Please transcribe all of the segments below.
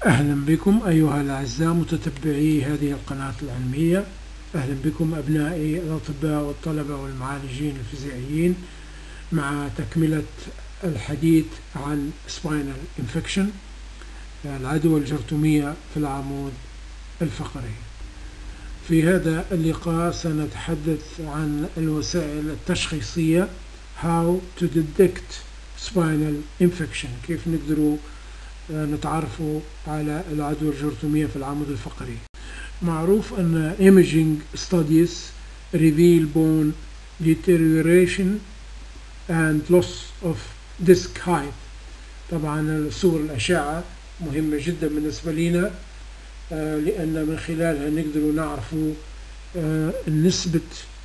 أهلا بكم أيها الأعزاء متتبعي هذه القناة العلمية. أهلا بكم أبنائي الأطباء والطلبة والمعالجين الفيزيائيين مع تكملة الحديث عن Spinal Infection، العدوى الجرثومية في العمود الفقري. في هذا اللقاء سنتحدث عن الوسائل التشخيصية How to detect Spinal Infection، كيف نقدروا نتعرفوا على العدوى الجرثومية في العمود الفقري. معروف أن imaging studies reveal bone deterioration and loss of disc height. طبعا صور الأشعة مهمة جدا بالنسبة لنا، لأن من خلالها نقدروا نعرفوا نسبة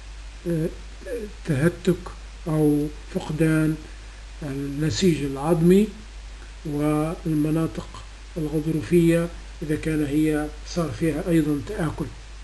تهتك أو فقدان النسيج العظمي والمناطق الغضروفية إذا كان هي صار فيها أيضا تآكل.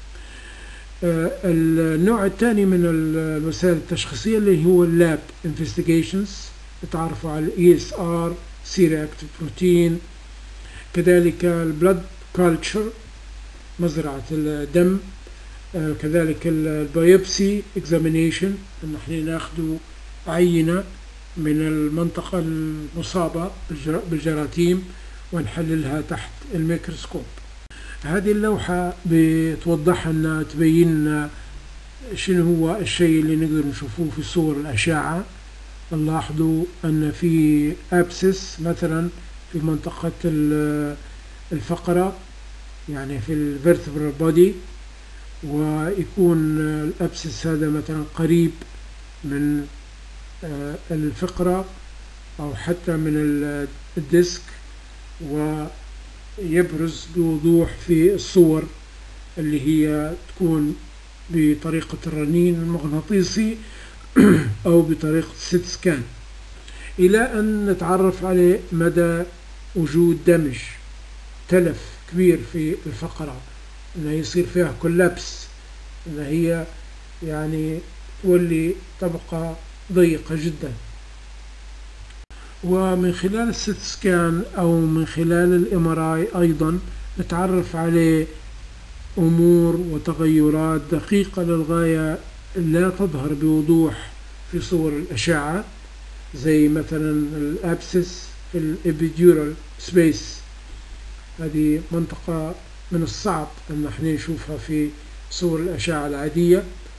النوع الثاني من الوسائل التشخيصية اللي هو اللاب investigations، تعرفوا على ESR C-reactive protein، كذلك البلد كالتشر مزرعة الدم، كذلك البيوبسي examination، ان احنا ناخذ عينة من المنطقة المصابة بالجراثيم ونحللها تحت الميكروسكوب. هذه اللوحة بتوضح لنا تبين لنا شنو هو الشيء اللي نقدر نشوفوه في صور الأشعة. نلاحظوا أن في أبسس مثلا في منطقة الفقرة، يعني في الفيرتبرال بودي، ويكون الأبسس هذا مثلا قريب من الفقرة أو حتى من الديسك، ويبرز بوضوح في الصور اللي هي تكون بطريقة الرنين المغناطيسي أو بطريقة سيت سكان، إلى أن نتعرف على مدى وجود دمج تلف كبير في الفقرة، أنها يصير فيها كولابس، أنها هي يعني تولي طبقة ضيقة جدا. ومن خلال السيت سكان أو من خلال الMRI أيضا نتعرف على أمور وتغيرات دقيقة للغاية لا تظهر بوضوح في صور الأشعة، زي مثلا الأبسس في الإبيديورال سبيس. هذه منطقة من الصعب أن احنا نشوفها في صور الأشعة العادية.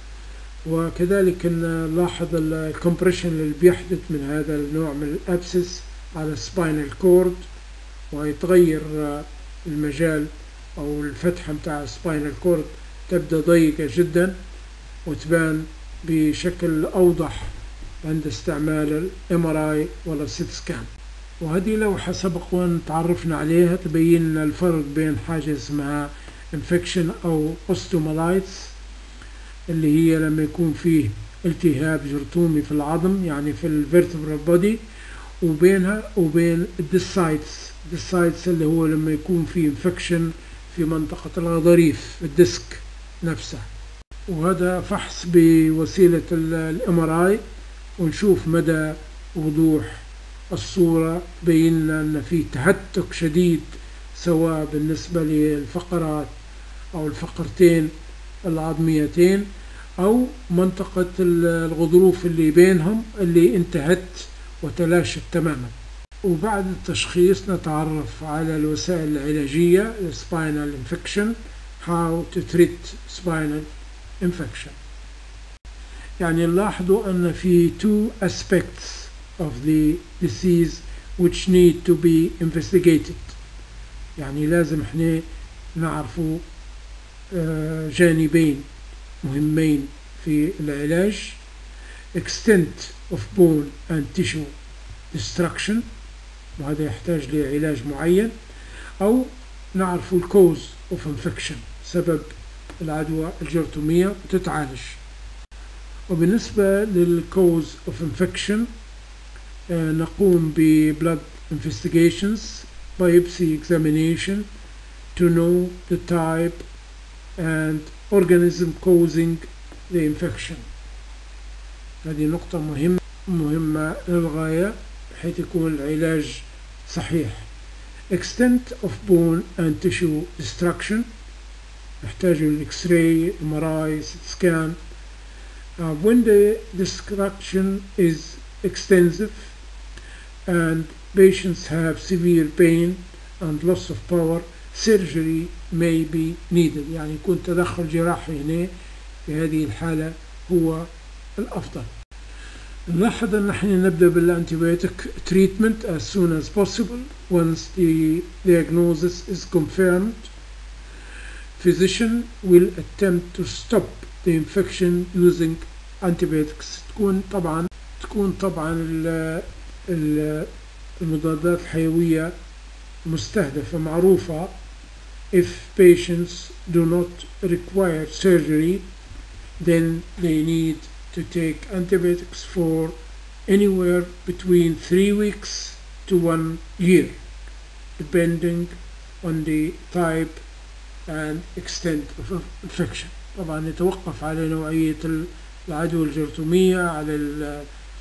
وكذلك نلاحظ الكمبريشن اللي بيحدث من هذا النوع من الأبسس على السباينال كورد، ويتغير المجال أو الفتحة متاع السباينال كورد تبدأ ضيقة جدا وتبان بشكل أوضح عند استعمال الMRI ولا السيت سكان. وهذه لوحة سبق وأن تعرفنا عليها تبين لنا الفرق بين حاجة اسمها infection أو osteomyelitis، اللي هي لما يكون فيه التهاب جرثومي في العظم يعني في الفيرتبرال بودي، وبينها وبين الديسايتس اللي هو لما يكون فيه انفكشن في منطقة الغضاريف الديسك نفسه. وهذا فحص بوسيلة الMRI، ونشوف مدى وضوح الصورة، بين أن في تهتك شديد سواء بالنسبة للفقرات أو الفقرتين العظميتين أو منطقة الغضروف اللي بينهم اللي انتهت وتلاشت تماما. وبعد التشخيص نتعرف على الوسائل العلاجية Spinal Infection، How to treat Spinal Infection. يعني نلاحظوا أن في two aspects of the disease which need to be investigated، يعني لازم احنا نعرفوا جانبين مهمين في العلاج: extent of bone and tissue destruction، وهذا يحتاج لعلاج معين، أو نعرفوا cause of infection، سبب العدوى الجرثومية وتتعالج. وبالنسبة cause of infection نقوم blood investigations biopsy examination to know the type and organism causing the infection. هذه نقطة مهمة للغاية بحيث يكون العلاج صحيح. extent of bone and tissue destruction. نحتاج الإكس راي MRI scan. When the destruction is extensive and patients have severe pain and loss of power, surgery may be needed. يعني يكون تدخل جراحي هنا في هذه الحالة هو الأفضل. نلاحظ أن نحن نبدأ بالأنتيبيوتيك treatment as soon as possible. Once the diagnosis is confirmed, physician will attempt to stop the infection using antibiotics. تكون طبعا المضادات الحيوية مستهدفة معروفة. If patients do not require surgery, then they need to take antibiotics for anywhere between 3 weeks to 1 year, depending on the type and extent of infection. طبعا يتوقف على نوعية العدوى الجرثومية، على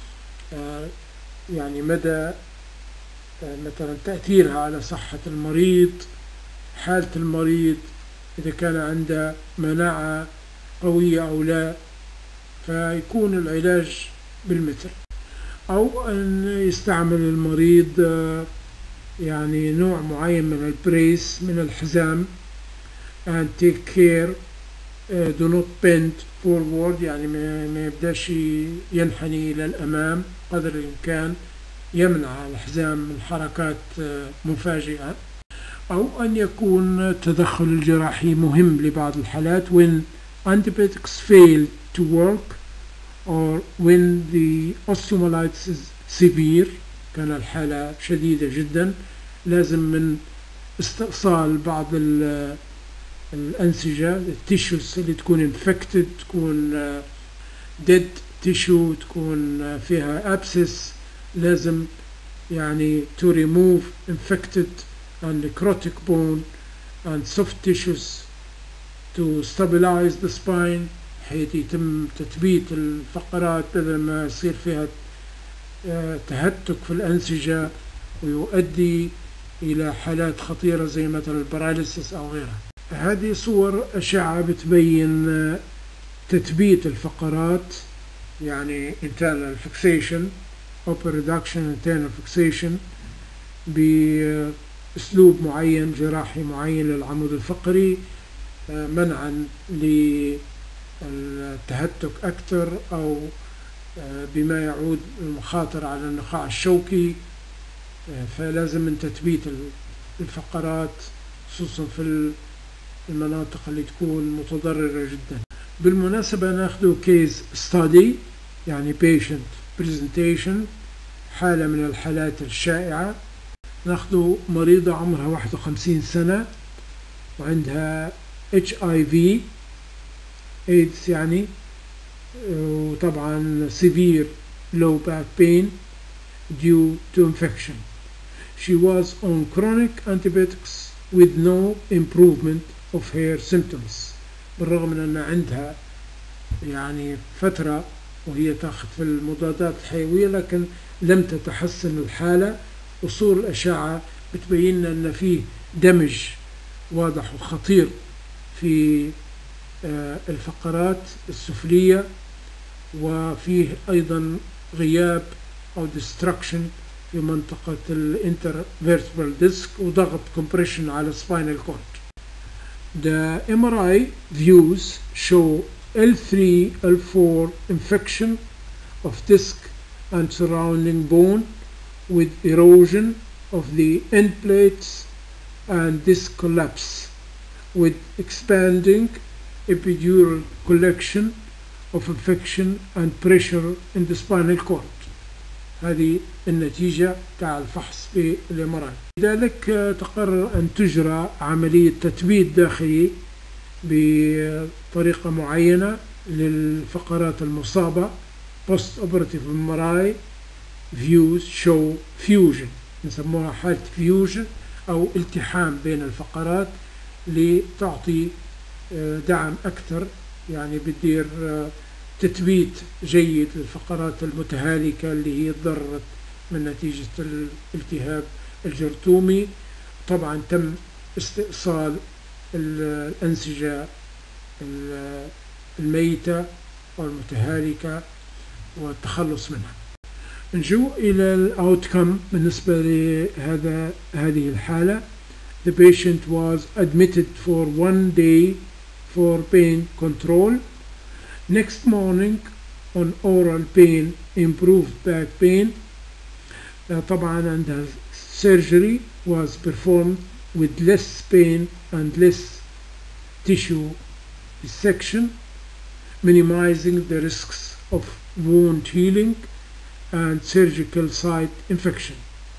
يعني مدى مثلا تأثيرها على صحة المريض، حالة المريض، إذا كان عنده مناعة قوية أو لا، فيكون العلاج بالمثل. أو أن يستعمل المريض يعني نوع معين من البريس، من الحزام، and take care, do not bend forward، يعني ما يبداش ينحني إلى الأمام قدر الإمكان، يمنع الحزام من حركات مفاجئة. أو أن يكون التدخل الجراحي مهم لبعض الحالات when antibiotics fail to work or when the osteomyelitis is severe، كان الحالة شديدة جدا، لازم من استئصال بعض الأنسجة التيشوز اللي تكون infected، تكون dead tissue، تكون فيها abscess، لازم يعني to remove infected and necrotic bone and soft tissues to stabilize the spine، حيث يتم تثبيت الفقرات بدل ما يصير فيها تهتك في الأنسجة ويؤدي إلى حالات خطيرة زي مثلا الباراليسيس أو غيرها. هذه صور أشعة بتبين تثبيت الفقرات، يعني internal fixation، upper reduction internal fixation، بأسلوب معين جراحي معين للعمود الفقري، منعا للتهتك أكثر أو بما يعود المخاطر على النخاع الشوكي. فلازم من تثبيت الفقرات خصوصا في المناطق اللي تكون متضررة جدا. بالمناسبة ناخذ كيس ستادي، يعني patient presentation، حالة من الحالات الشائعة. ناخذ مريضة عمرها 51 سنة وعندها HIV AIDS يعني، وطبعا severe low back pain due to infection. She was on chronic antibiotics with no improvement of her symptoms. بالرغم من أن عندها يعني فترة وهي تاخذ في المضادات الحيوية، لكن لم تتحسن الحالة. وصور الأشعة بتبين لنا أن فيه دمج واضح وخطير في الفقرات السفلية، وفيه أيضا غياب أو destruction في منطقة الانترفيرتبرال ديسك وضغط compression على spinal cord. The MRI views show L3, L4 infection of disc and surrounding bone with erosion of the end plates and disc collapse with expanding epidural collection of infection and pressure in the spinal cord. هذه النتيجة تاع الفحص بالMRI. لذلك تقرر أن تجرى عملية تثبيت داخلي بطريقة معينة للفقرات المصابة. post operative MRI views show fusion، نسموها حالة fusion أو التحام بين الفقرات لتعطي دعم أكثر، يعني بتدير تثبيت جيد للفقرات المتهالكة اللي هي تضررت من نتيجة الالتهاب الجرثومي. طبعا تم استئصال الأنسجة الميتة أو المتهالكة والتخلص منها. نجو إلى الأوتكم بالنسبة هذه الحالة. The patient was admitted for 1 day for pain control. Next morning on oral pain improved back pain. طبعا عندها surgery was performed with less pain and less tissue dissection, minimizing the risks of wound healing and surgical site infection.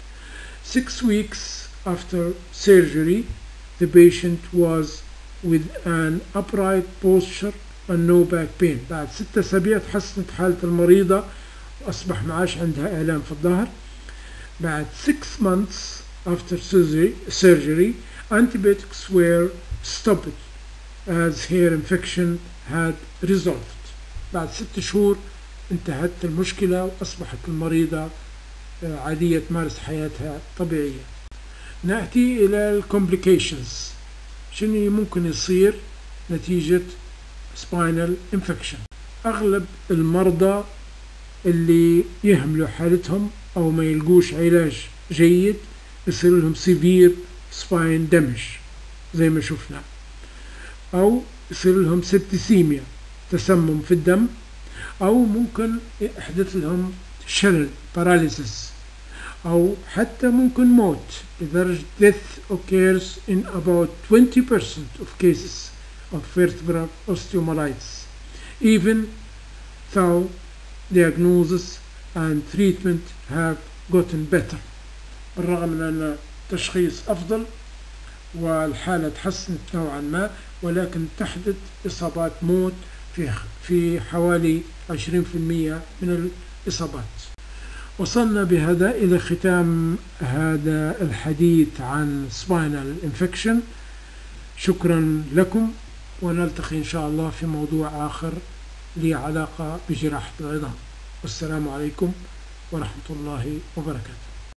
6 weeks after surgery, the patient was with an upright posture and no back pain. بعد 6 أسابيع تحسنت حالة المريضة وأصبح معاش عندها آلام في الظهر. بعد 6 months after surgery, antibiotics were stopped as hair infection had resolved. بعد 6 شهور انتهت المشكلة وأصبحت المريضة عادية تمارس حياتها طبيعية. نأتي إلى الكومبليكيشنز. شنو ممكن يصير نتيجة spinal infection؟ أغلب المرضى اللي يهملوا حالتهم أو ما يلقوش علاج جيد يصير لهم severe spine damage زي ما شفنا، أو يصير لهم septicemia تسمم في الدم، أو ممكن يحدث لهم شلل paralysis، أو حتى ممكن موت لدرجة death occurs in about 20% of cases of vertebral osteomyelitis even though diagnosis and treatment have gotten better. بالرغم من أن التشخيص أفضل والحالة تحسنت نوعا ما، ولكن تحدث إصابات موت في حوالي 20% من الإصابات. وصلنا بهذا إلى ختام هذا الحديث عن spinal infection. شكرا لكم، ونلتقي إن شاء الله في موضوع آخر له علاقة بجراحة العظام. والسلام عليكم ورحمة الله وبركاته.